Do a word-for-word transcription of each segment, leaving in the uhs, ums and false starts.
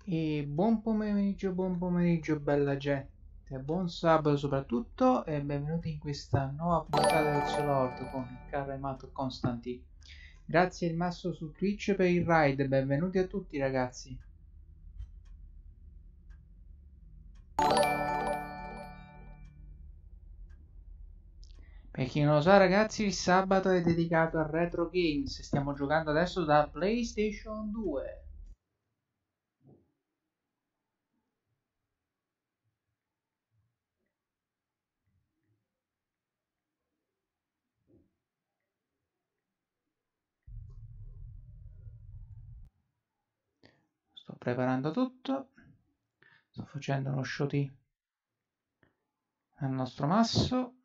E buon pomeriggio, buon pomeriggio bella gente, buon sabato soprattutto e benvenuti in questa nuova puntata del Solord con il caro amato Constantin. Grazie il Masso su Twitch per il raid, benvenuti a tutti ragazzi. Per chi non lo sa ragazzi, il sabato è dedicato a retro games, stiamo giocando adesso da PlayStation due. Sto preparando tutto, sto facendo uno shooty al nostro Masso.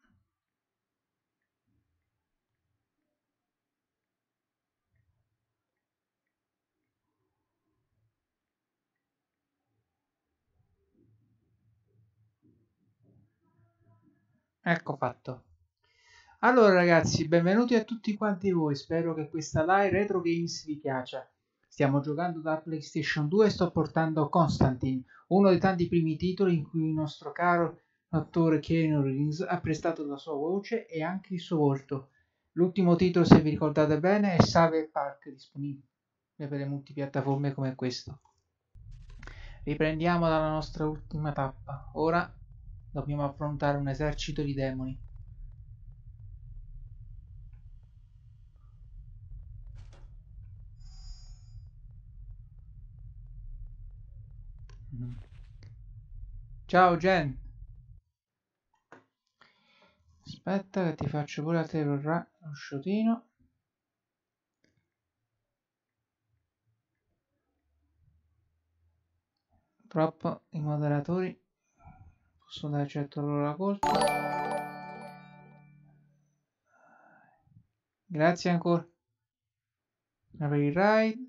Ecco fatto. Allora ragazzi, benvenuti a tutti quanti voi, spero che questa live Retro Games vi piaccia. Stiamo giocando da PlayStation due e sto portando Constantine, uno dei tanti primi titoli in cui il nostro caro attore Keanu Reeves ha prestato la sua voce e anche il suo volto. L'ultimo titolo, se vi ricordate bene, è Save Park, disponibile per le multipiattaforme come questo. Riprendiamo dalla nostra ultima tappa. Ora dobbiamo affrontare un esercito di demoni. Ciao Jen. Aspetta che ti faccio pure a te lo, lo shotino. Purtroppo i moderatori possono dare certo loro la colpa. Grazie ancora per il raid.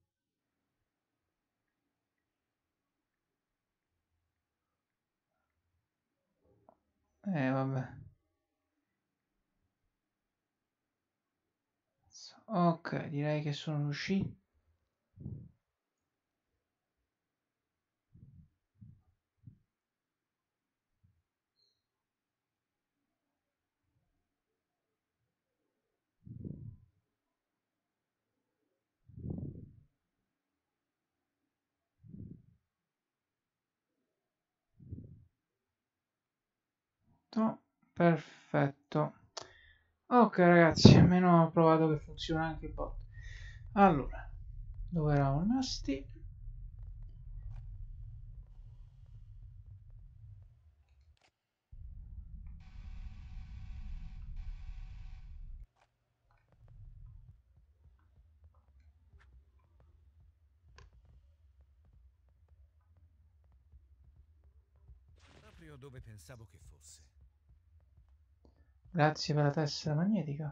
Eh vabbè. Ok, direi che sono riuscito. Perfetto. Ok ragazzi, almeno ho provato che funziona anche il bot. Allora, dove eravamo rimasti? Proprio dove pensavo che fosse. Grazie per la tessera magnetica.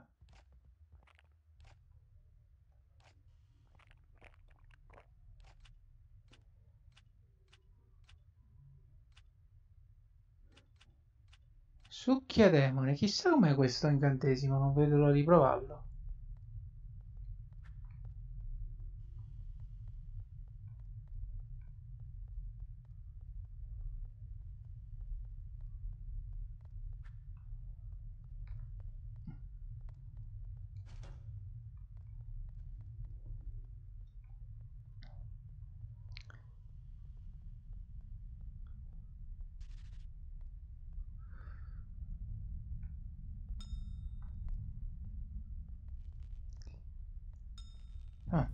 Succhia demone, chissà com'è questo incantesimo, non vedo l'ora di provarlo. Ah.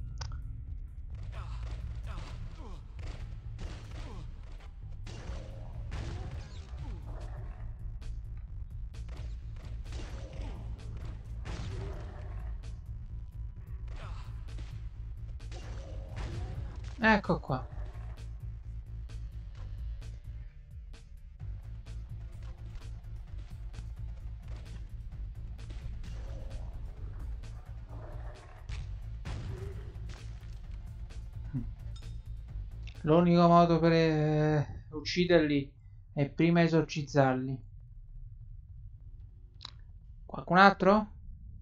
Ecco qua. L'unico modo per eh, ucciderli è prima esorcizzarli. Qualcun altro?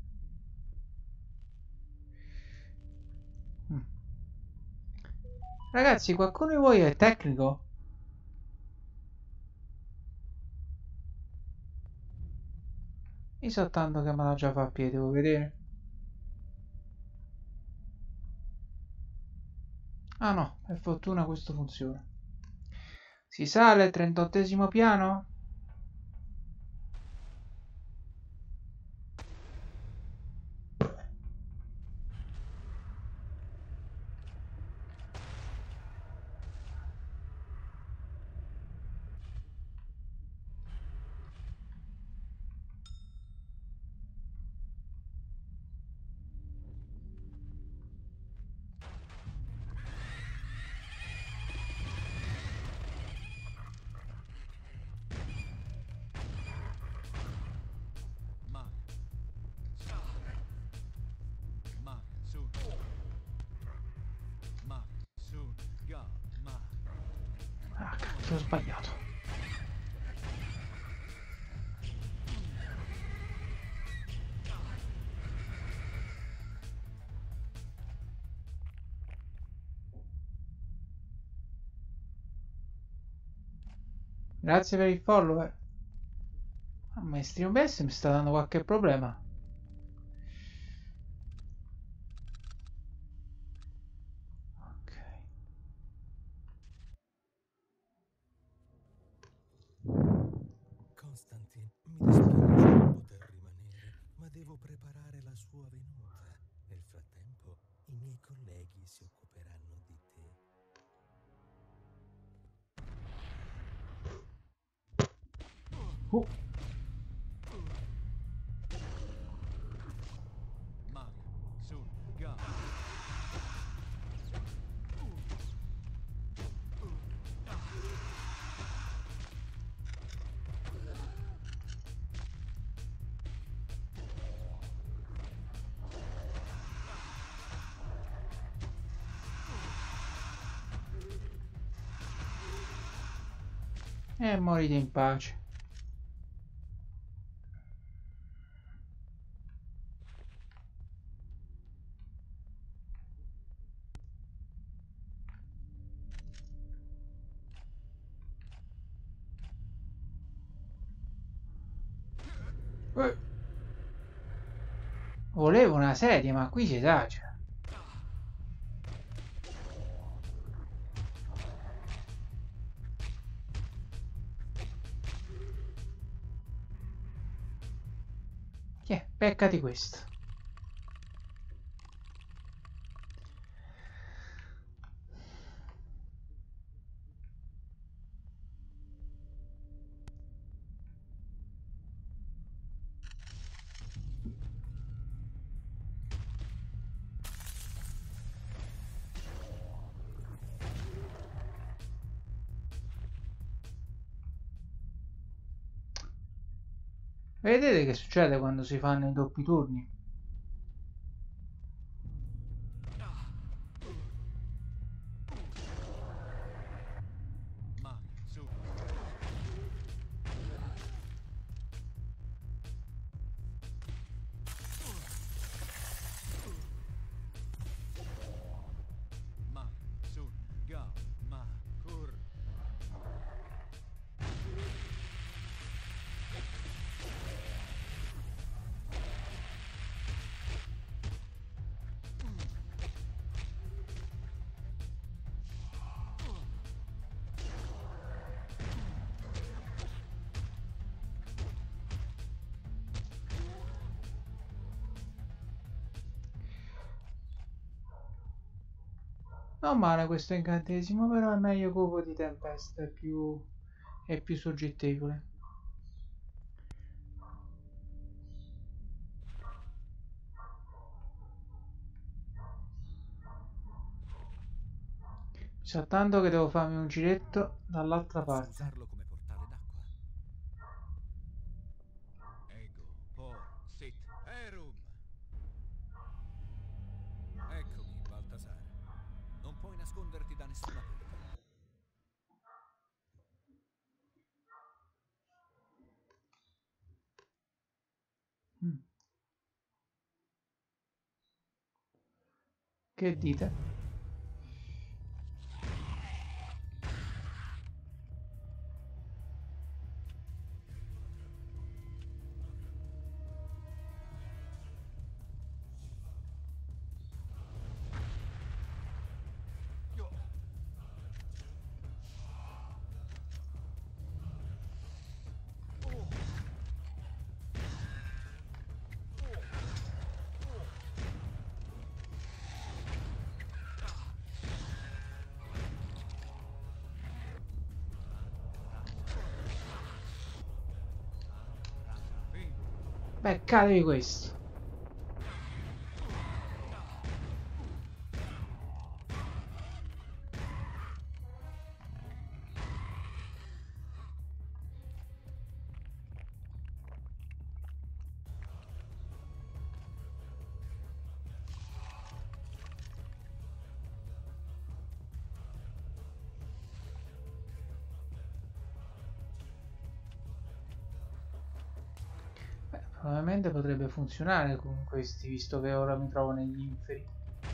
Mm. Ragazzi, qualcuno di voi è tecnico? Io soltanto che me la già fa a piedi, devo vedere. Ah no, per fortuna questo funziona. Si sale al trentottesimo piano? Ma. Ma. Su. Ma. Su. Ga. Ma. Ah, cazzo, ho sbagliato. Grazie per il follower. Ah, ma Stream O B S mi sta dando qualche problema. Ok. Constantin, mi dispiace non poter rimanere, ma devo preparare la sua venuta. Nel frattempo, i miei colleghi si occuperanno di te. Uh. Ma. Su. Ga. E morite in pace. Eh. Volevo una sedia, ma qui si esagera. Tiè, peccati questo. Vedete che succede quando si fanno i doppi turni? Ma. Su. Ma. Su. Ga. Ma. Cur. Non male questo incantesimo, però è meglio Cupo di Tempesta, è più, è più soggettevole. Mi sa tanto che devo farmi un giretto dall'altra Posso parte. usarlo come portale d'acqua? Ego. Por. Sit. Erum. Eccomi, Baltasar. Non puoi nasconderti da nessuna parte. Mm. Che dite? Beccatevi questo. Probabilmente potrebbe funzionare con questi, visto che ora mi trovo negli inferi.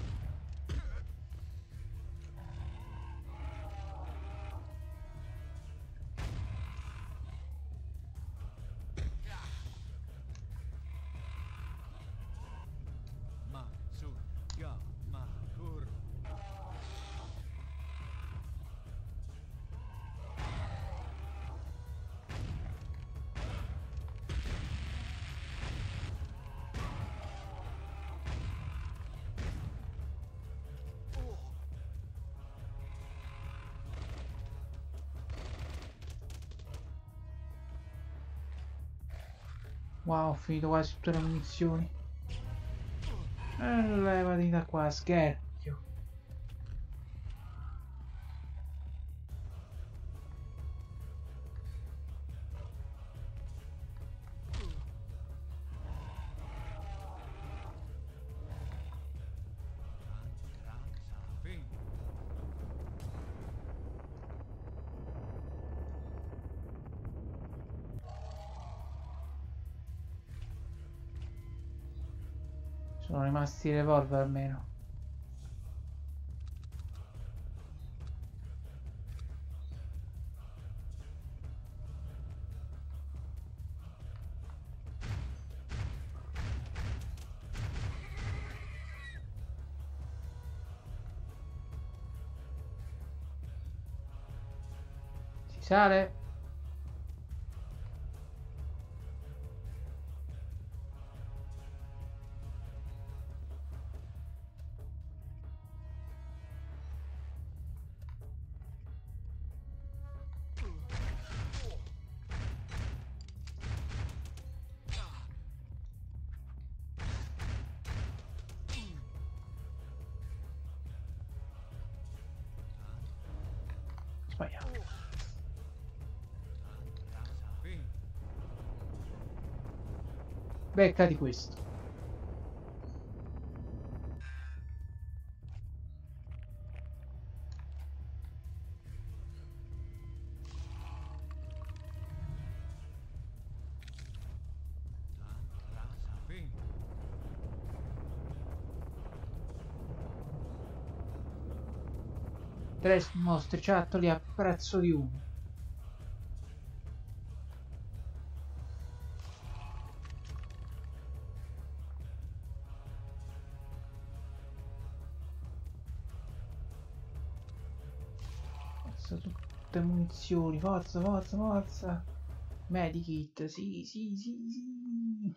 Ma su ga ma kur. Wow, ho finito quasi tutte le munizioni. Eh, levati da qua, scherzo. Sono rimasti i revolver almeno. Si sale? Sbagliato. Becca di questo. Tre mostriciattoli a prezzo di uno. Forza, tutte munizioni, forza, forza, forza. Medikit, sì, sì, sì, sì.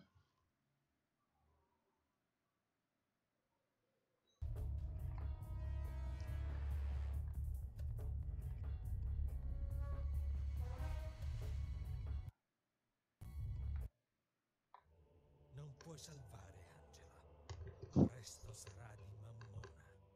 Non puoi salvare Angela. Presto sarà di Mammona.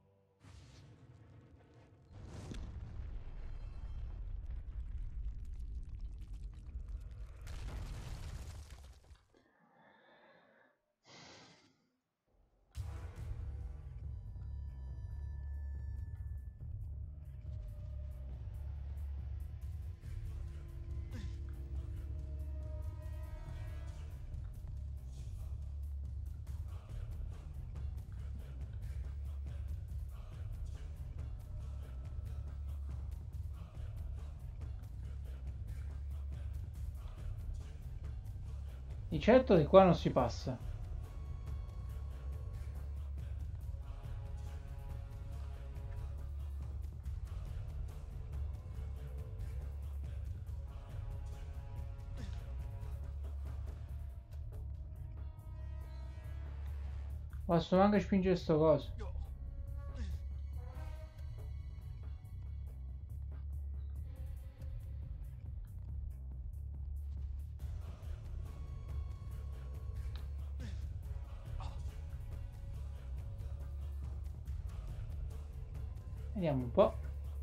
Di certo di qua non si passa. Posso anche spingere sto coso. Vediamo un po'.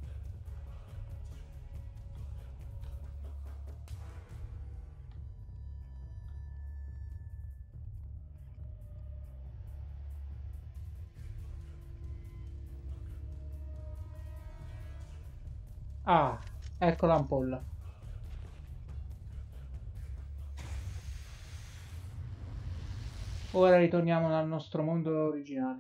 Ah, ecco l'ampolla. Ora ritorniamo al nostro mondo originale.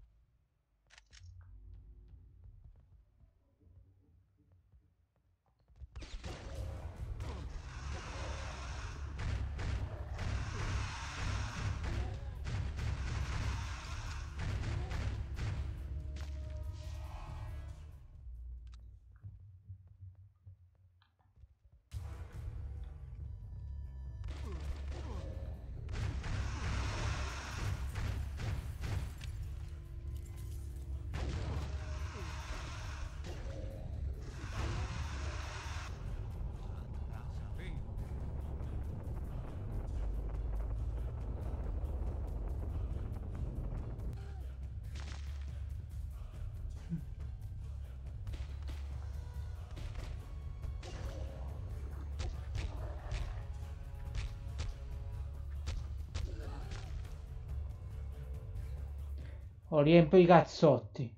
Oh, riempio i cazzotti.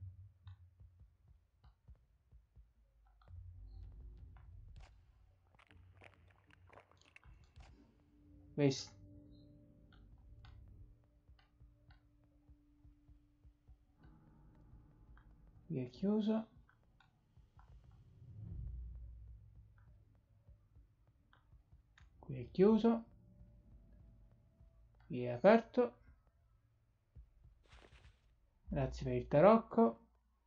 Questo. Qui è chiuso. Qui è chiuso. Qui è aperto. Grazie per il tarocco.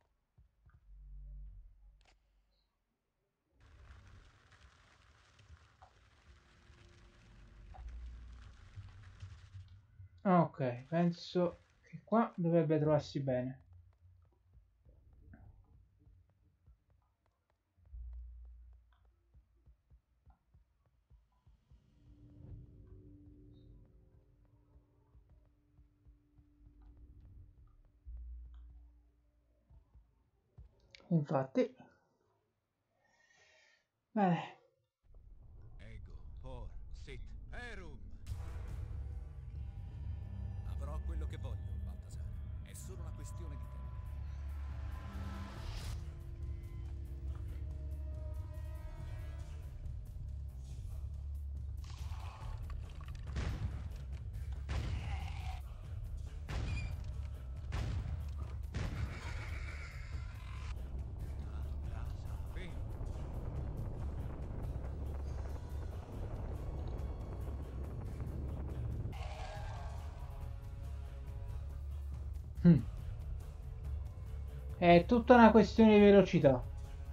Ok, penso che qua dovrebbe trovarsi bene. Infatti. Bene. Ego, por, sit, erum. Avrò quello che voglio, Baltasar. È solo una questione di tempo. Mm. È tutta una questione di velocità.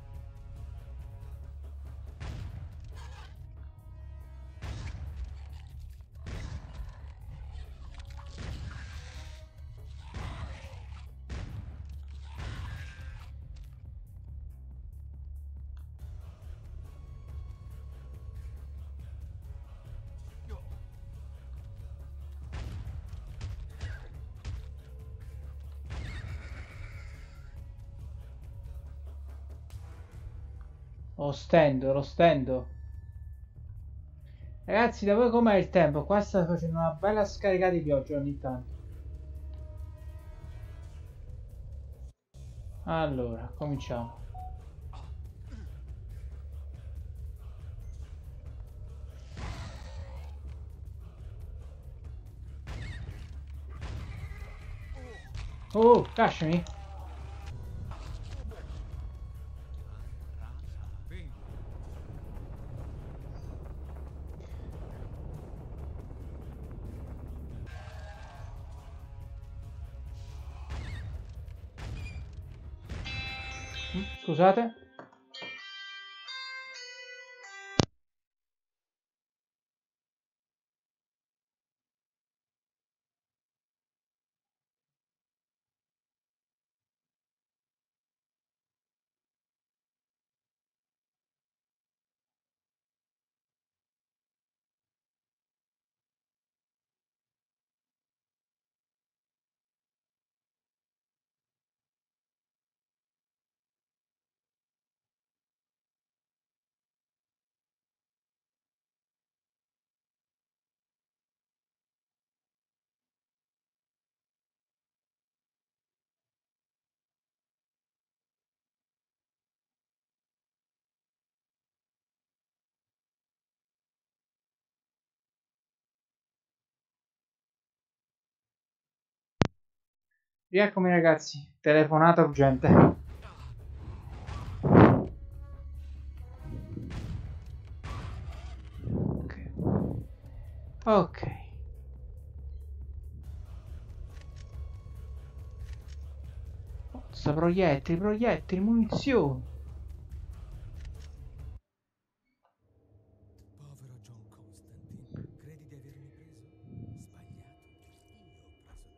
Lo stendo, lo stendo. Ragazzi, da voi com'è il tempo? Qua sta facendo una bella scarica di pioggia ogni tanto. Allora, cominciamo. Oh, lasciami. Mm, Scusate. Rieccomi ragazzi, telefonata urgente. Ok. Ok. Forza, proiettili, proiettili, munizioni. Povero John Constantine, credi di avermi preso? Sbagliato. Io ho preso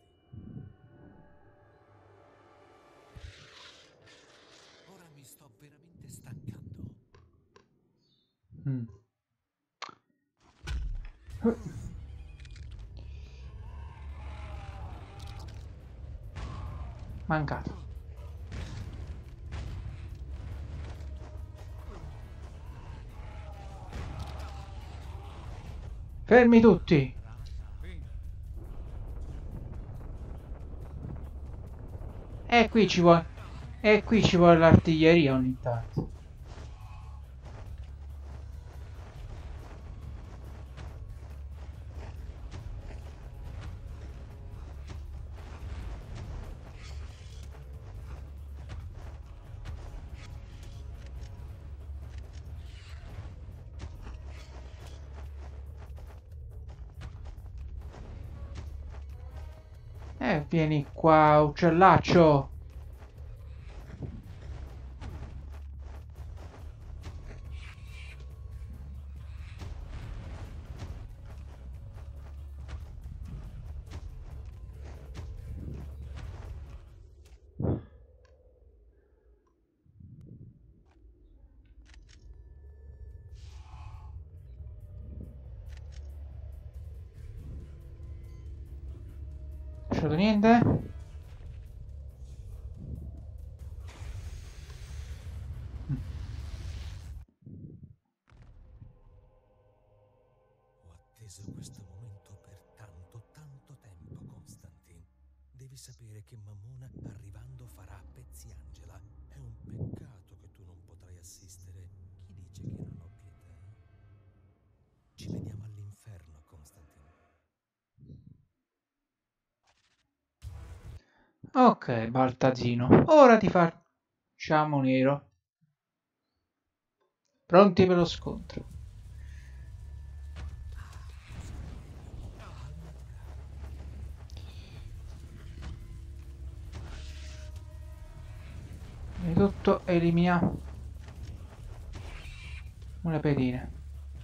te. Ora mi sto veramente stancando. Mm. Mancato. Fermi tutti. E qui ci vuole. E qui ci vuole l'artiglieria ogni tanto. Eh, vieni qua, uccellaccio. Lasciato niente? Ho atteso questo momento per tanto, tanto tempo, Constantine. Devi sapere che Mammona, arrivando, farà a pezzi Angela. È un peccato che tu non potrai assistere. Chi dice che non ho pietà? Ci vediamo all'inferno, Constantine. Ok, Baltazino. Ora ti facciamo nero. Pronti per lo scontro. Di tutto eliminiamo le pedine.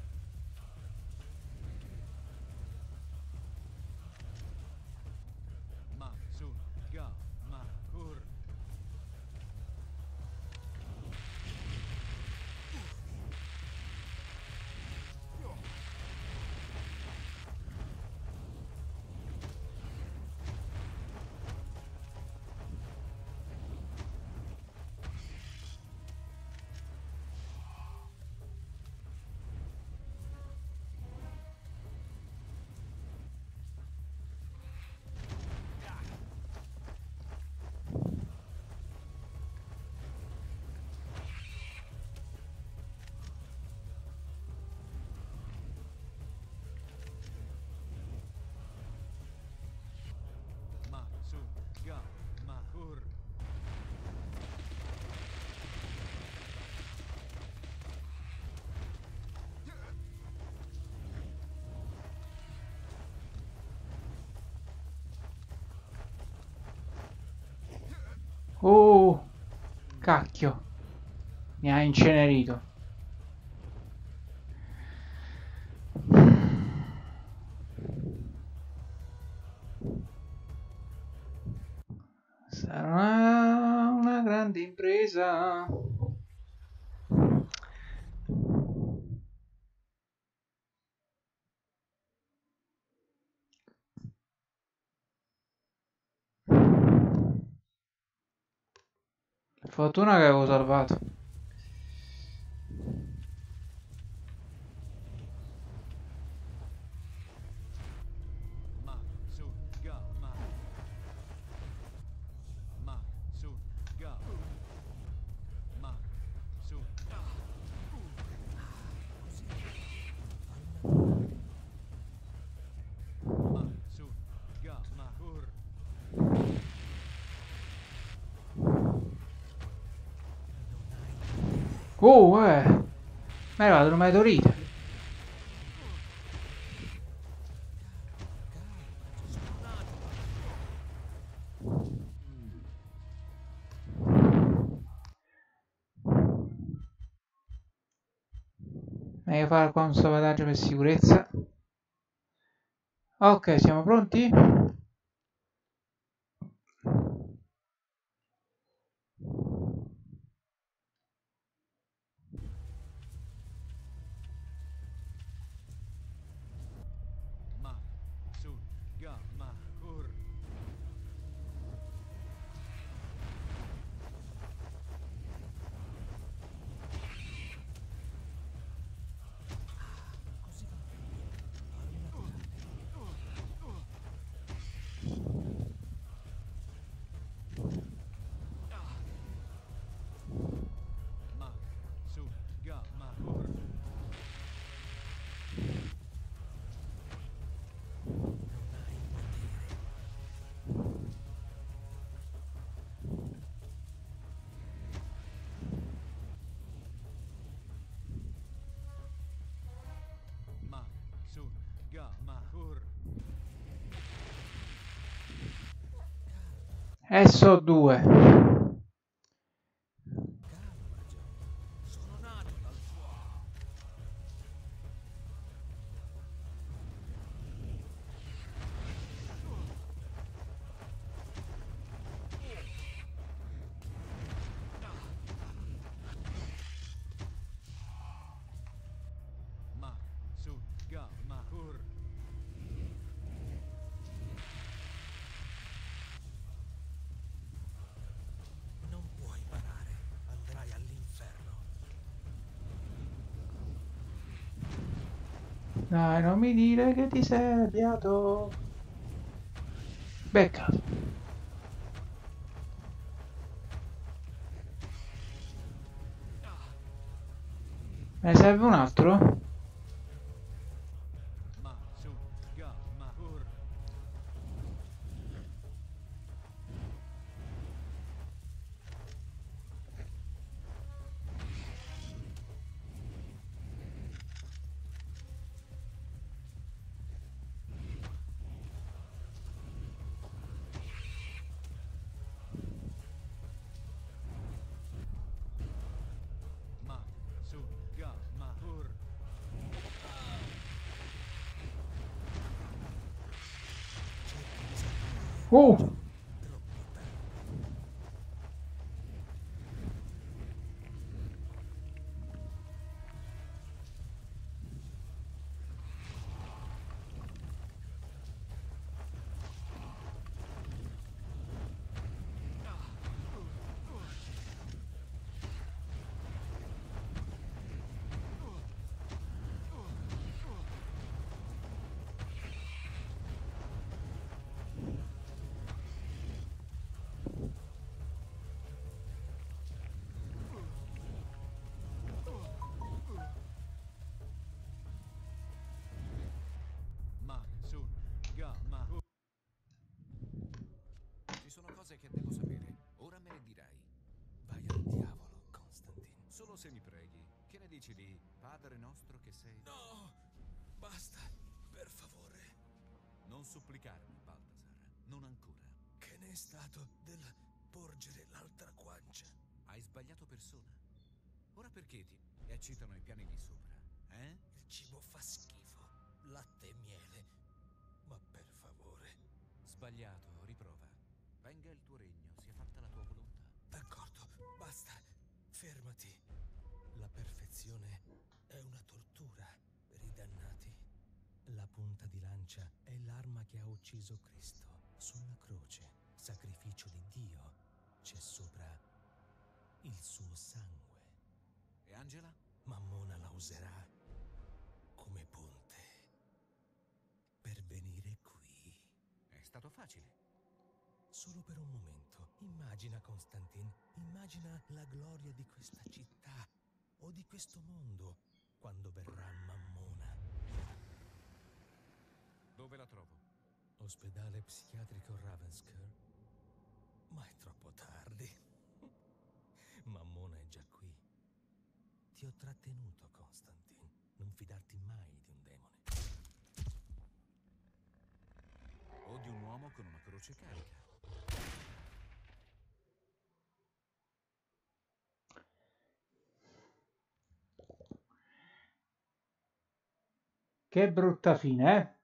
Oh, cacchio. Mi ha incenerito. Sarà una grande impresa. Fortuna che avevo salvato. Oh, eh! Ma è arrivato un meteorite. Meglio fare qua un salvataggio per sicurezza. Ok, siamo pronti? Ma su ga ma ur. Ma su ga ma ur. Ma su ga ma ur. S O due. Calma, John. Sono nato dal fuoco. Ma su ga ma ur. Non puoi parare. Andrai all'inferno. Dai, non mi dire che ti sei arrabbiato. Beccato. Me ne serve un altro? Ma su ga ma ur. Ma su ga ma ur. Oh! Ma su ga ma ur. Ci sono cose che devo sapere. Ora me le dirai. Vai al diavolo, Constantine. Solo se mi preghi. Che ne dici di Padre nostro che sei? No! Basta, per favore. Non supplicarmi, Balthazar. Non ancora. Che ne è stato del porgere l'altra guancia? Hai sbagliato persona. Ora perché ti eccitano i piani di sopra? Eh? Il cibo fa schifo. Latte e miele. Ma per favore. Sbagliato, riprova. Venga il tuo regno, sia fatta la tua volontà. D'accordo, basta. Fermati. La perfezione è una tortura per i dannati. La punta di lancia è l'arma che ha ucciso Cristo sulla croce. Sacrificio di Dio. C'è sopra il suo sangue. E Angela? Mammona la userà come ponte per venire qui. È stato facile. Solo per un momento. Immagina, Constantine, immagina la gloria di questa città o di questo mondo quando verrà Mammona. Dove la trovo? Ospedale psichiatrico Ravensker. Ma è troppo tardi. Mammona è già qui. Ti ho trattenuto, Constantine. Non fidarti mai di un demone. O di un uomo con una croce carica. Che brutta fine, eh?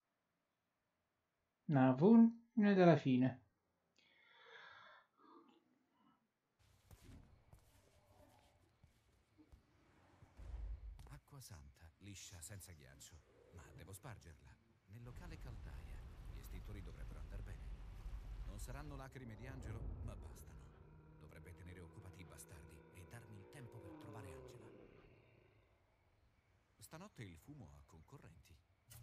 Una fine della fine. Acqua santa, liscia, senza ghiaccio. Ma devo spargerla. Nel locale caldaia. Gli estintori dovrebbero andar bene. Non saranno lacrime di angelo, ma bastano. Dovrebbe tenere occupati i bastardi e darmi il tempo per trovare Angela. Stanotte il fumo ha concorrenti.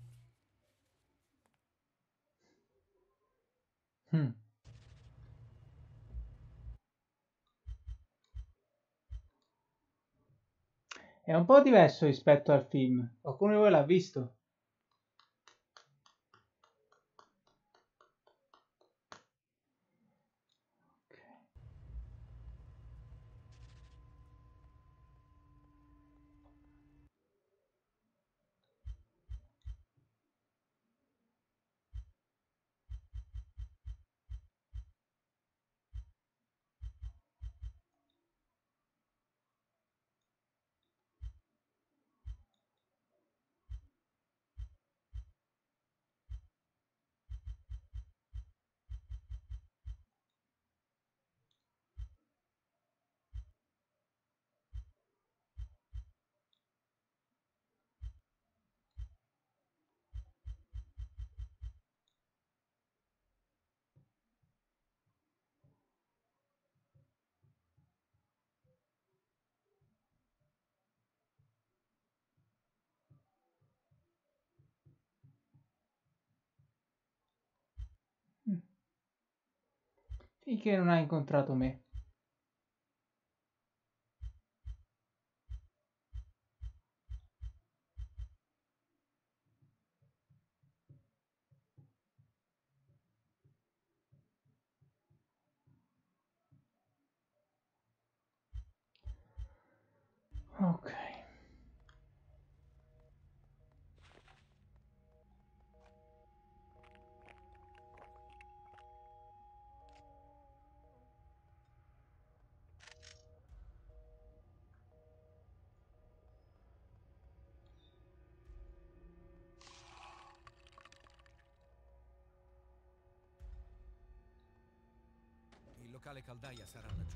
Hmm. È un po' diverso rispetto al film. Qualcuno di voi l'ha visto? Finché non ha incontrato me. Ok. Il locale caldaia sarà laggiù.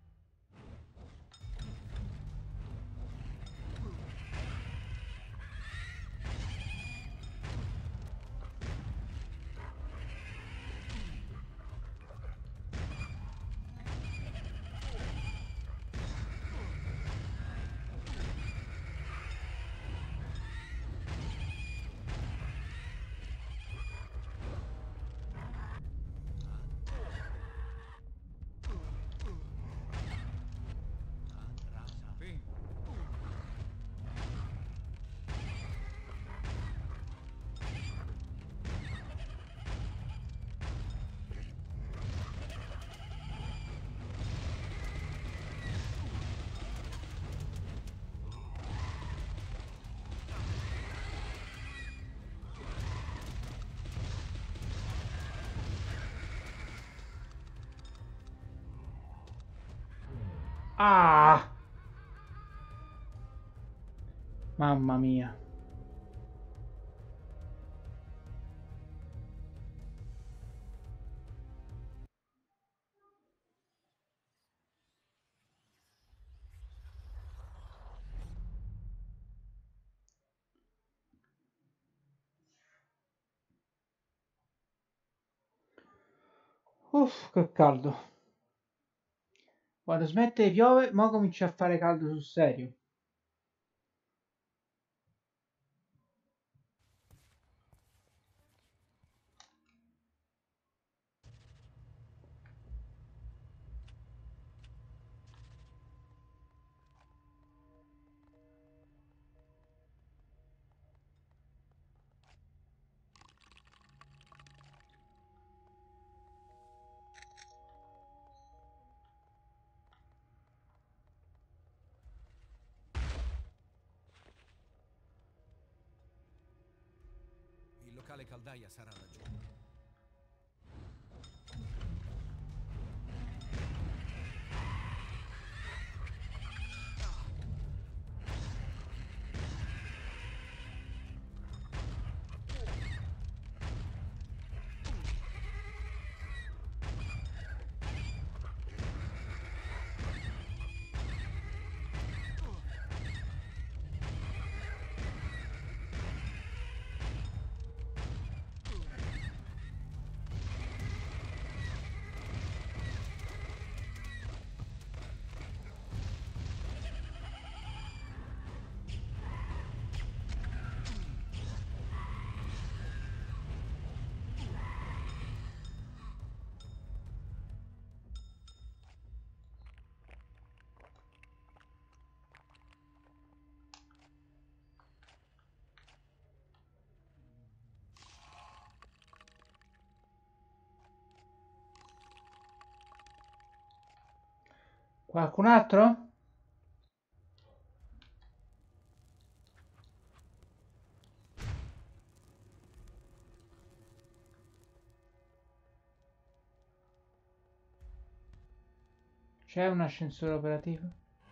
Ah! Mamma mia. Uff, che caldo. Quando smette di piovere, mo comincia a fare caldo sul serio. locale caldaia sarà laggiù. Qualcun altro? C'è un ascensore operativo?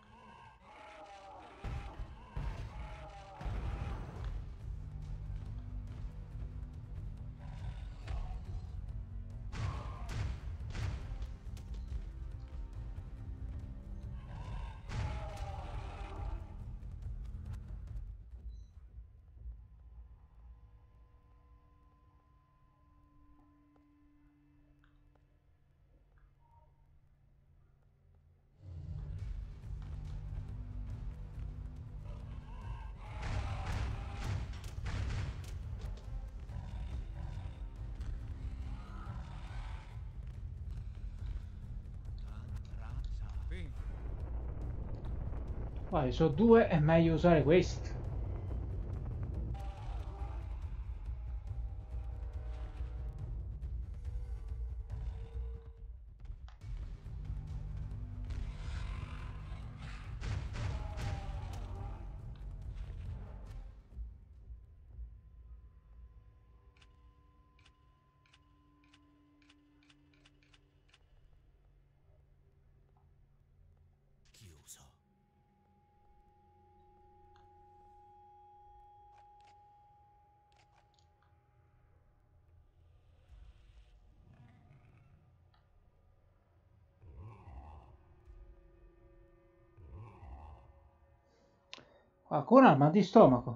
Guarda, sono due, è meglio usare questo. Chiuso. Qualcuno ha il mal di stomaco.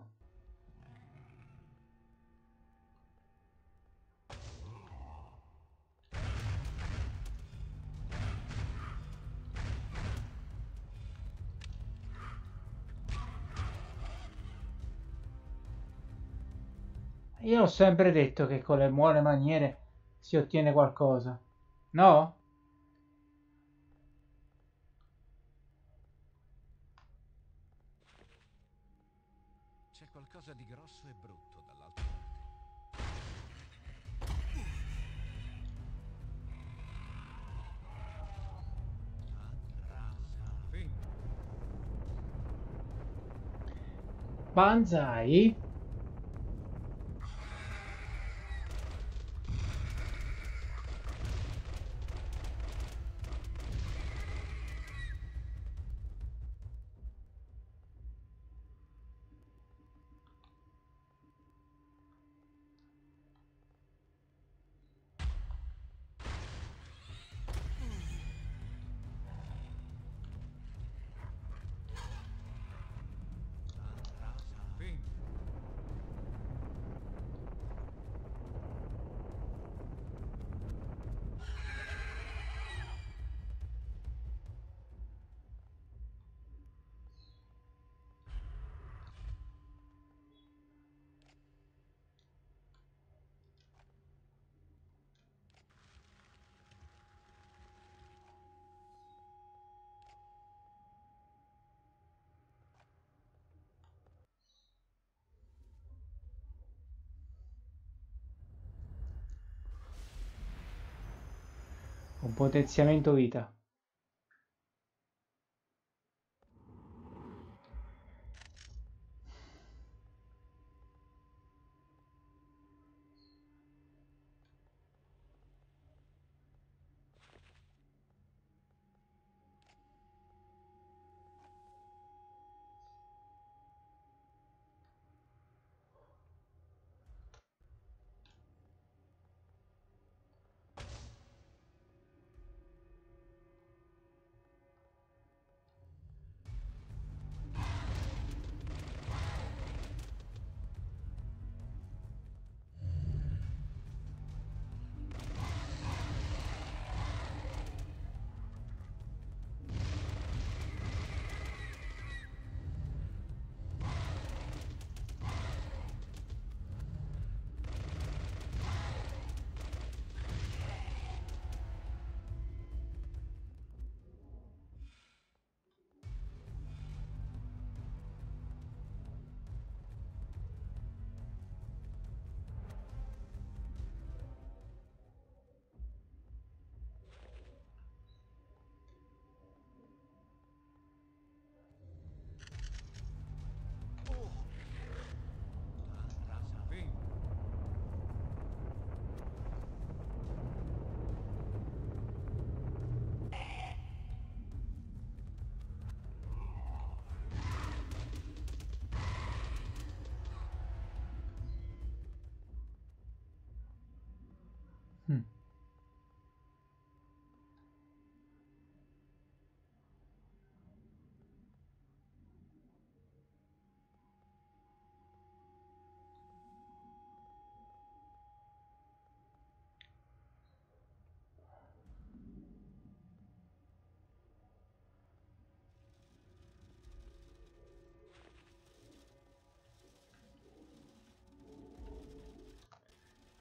Io ho sempre detto che con le buone maniere si ottiene qualcosa. No? C'è qualcosa di grosso e brutto dall'altra parte. Fin. Banzai. Fin. Un potenziamento vita.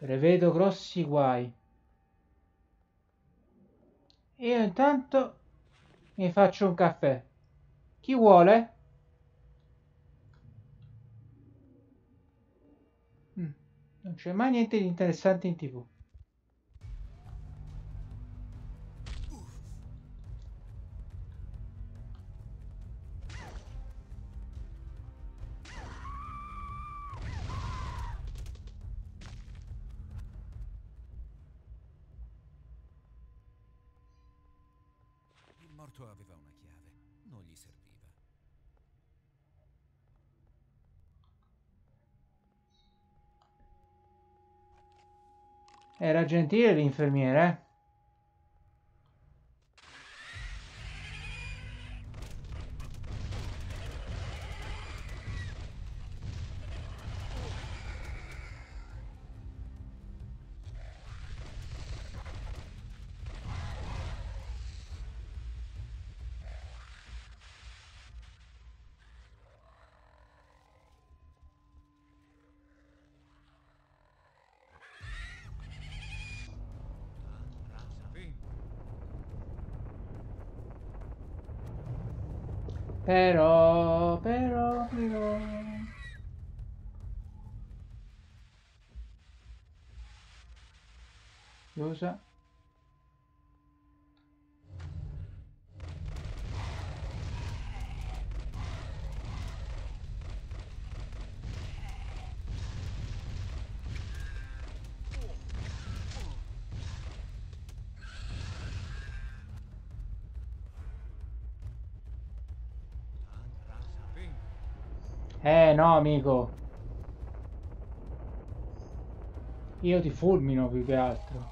Prevedo grossi guai. Io intanto mi faccio un caffè. Chi vuole? Mm, non c'è mai niente di interessante in TV. Il morto aveva una chiave, non gli serviva. Era gentile l'infermiere, eh? Però, però, però... Chiusa. Eh no, amico. Io ti fulmino più che altro.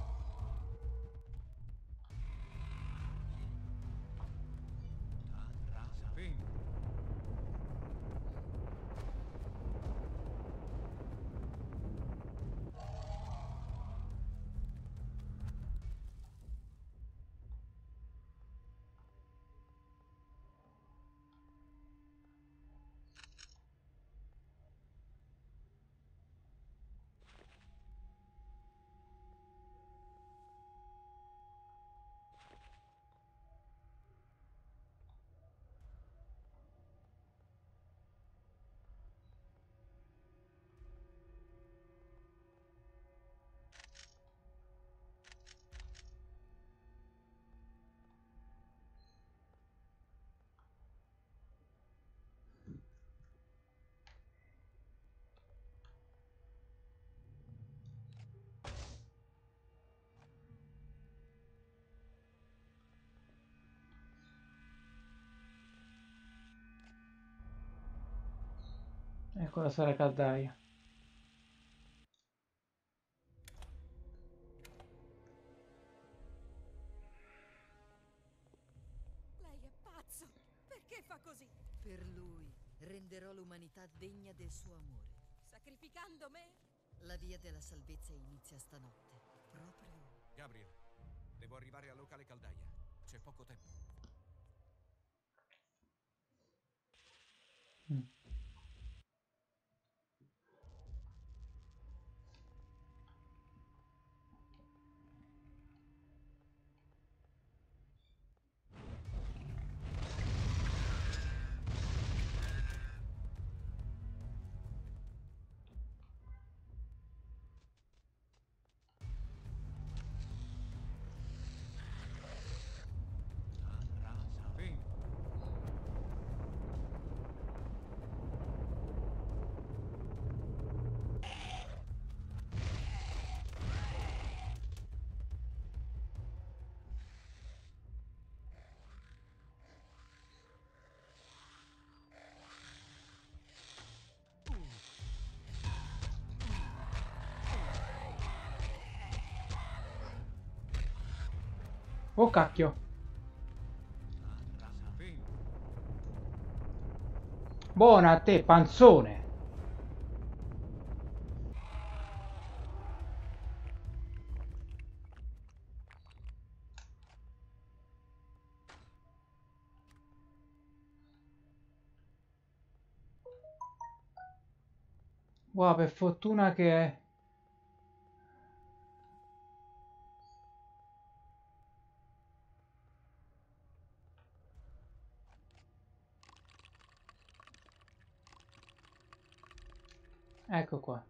Ecco la sala caldaia. Lei è pazzo! Perché fa così? Per lui renderò l'umanità degna del suo amore. Sacrificando me? La via della salvezza inizia stanotte. Proprio. Gabriel, devo arrivare al locale caldaia. C'è poco tempo. Mm. Oh cacchio. Buona a te, panzone. Wow, per fortuna che... Ecco qua.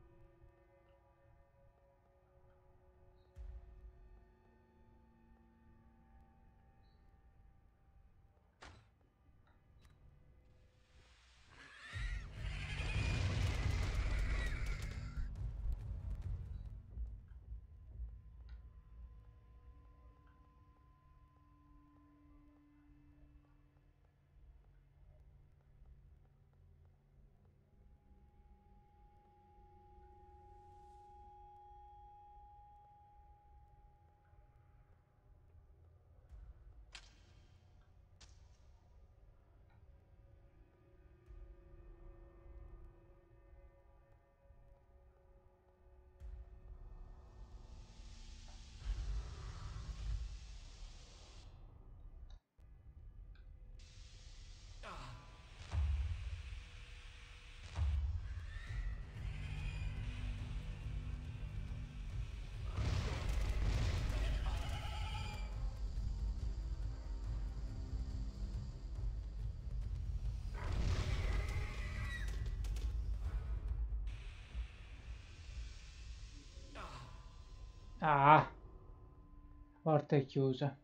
Ah, porta è chiusa.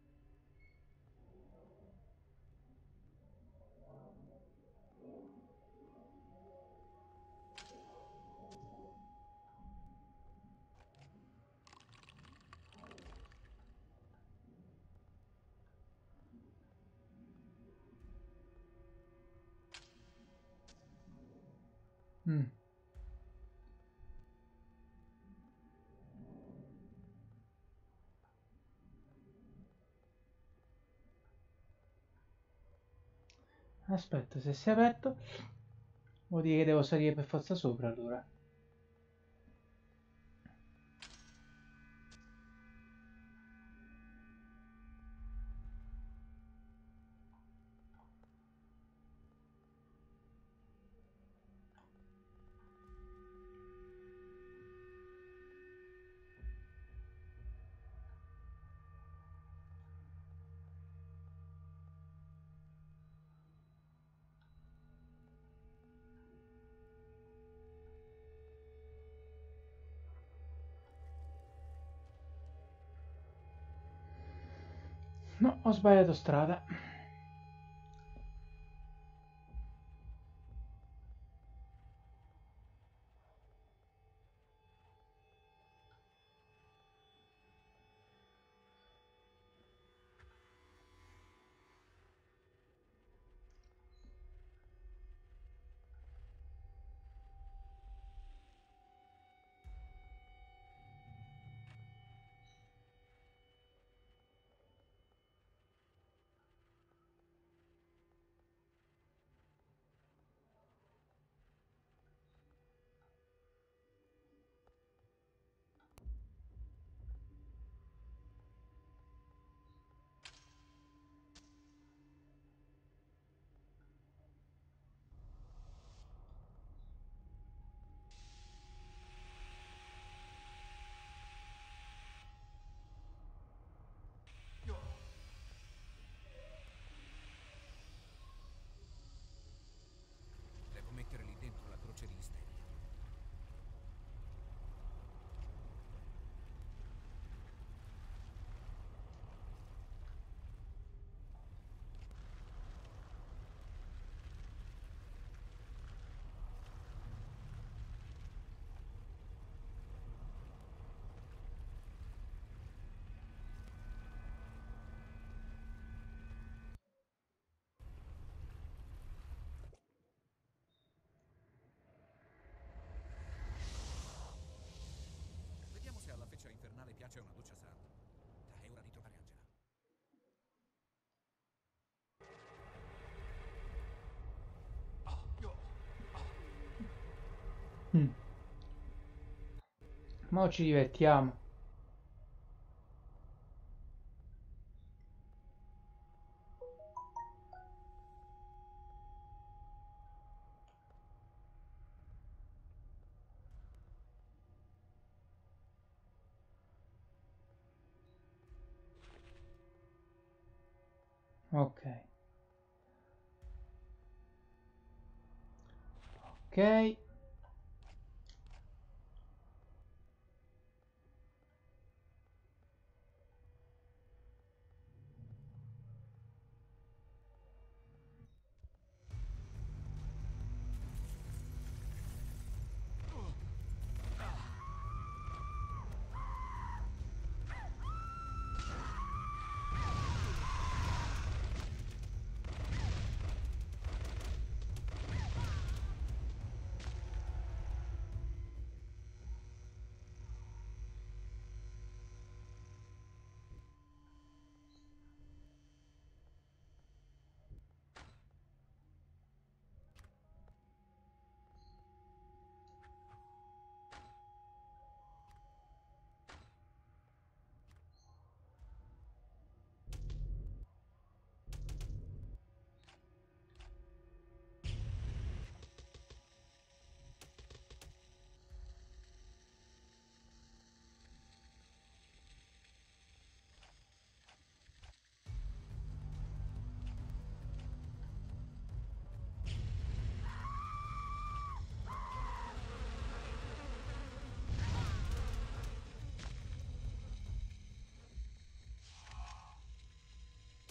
Mm. Aspetta, se si è aperto vuol dire che devo salire per forza sopra allora. No, ho sbagliato strada. Devo mettere lì dentro la croce di Isteria. Vediamo se alla feccia infernale piace una doccia santa. Dai, è ora di trovare Angela. Mm. Mo' ci divertiamo. Ok. Ok.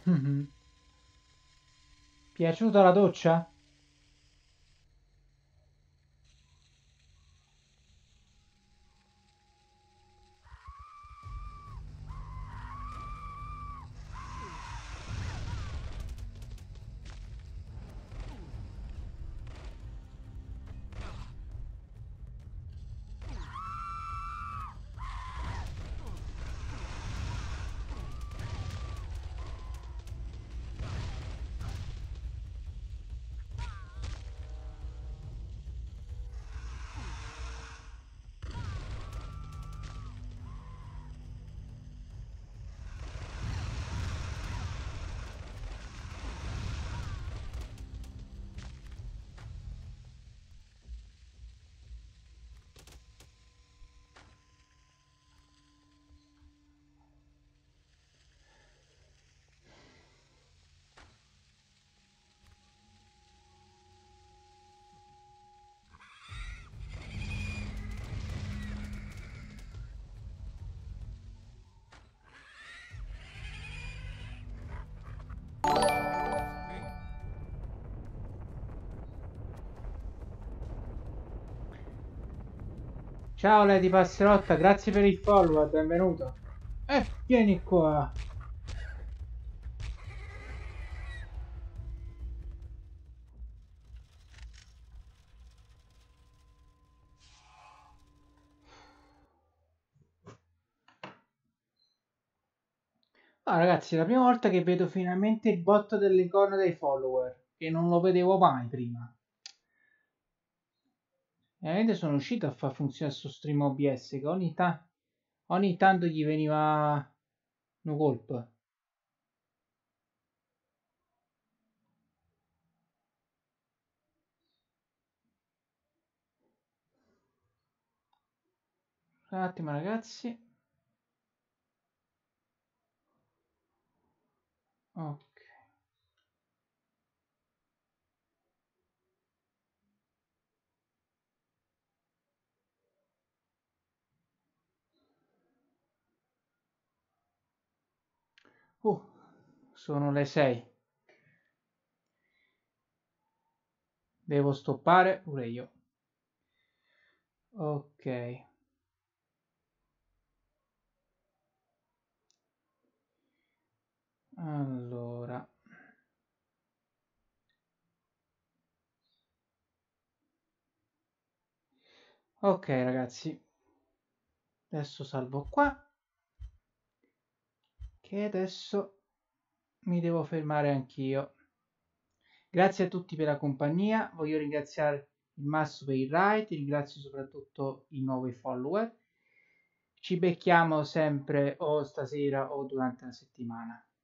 Mm-hmm. Piaciuta la doccia? Ciao Lady Passerotta, grazie per il follow, benvenuto. E eh, vieni qua. Ah, ragazzi, è la prima volta che vedo finalmente il botto dell'icono dei follower, che non lo vedevo mai prima. Veramente sono uscito a far funzionare questo stream O B S che ogni, ta ogni tanto gli veniva un colpo. Un attimo ragazzi. Ok. Uh, sono le sei. Devo stoppare pure io. Ok. Allora. Ok ragazzi. Adesso salvo qua. Che adesso mi devo fermare anch'io. Grazie a tutti per la compagnia. Voglio ringraziare il Masso per il raid. Ringrazio soprattutto i nuovi follower. Ci becchiamo sempre o stasera o durante la settimana.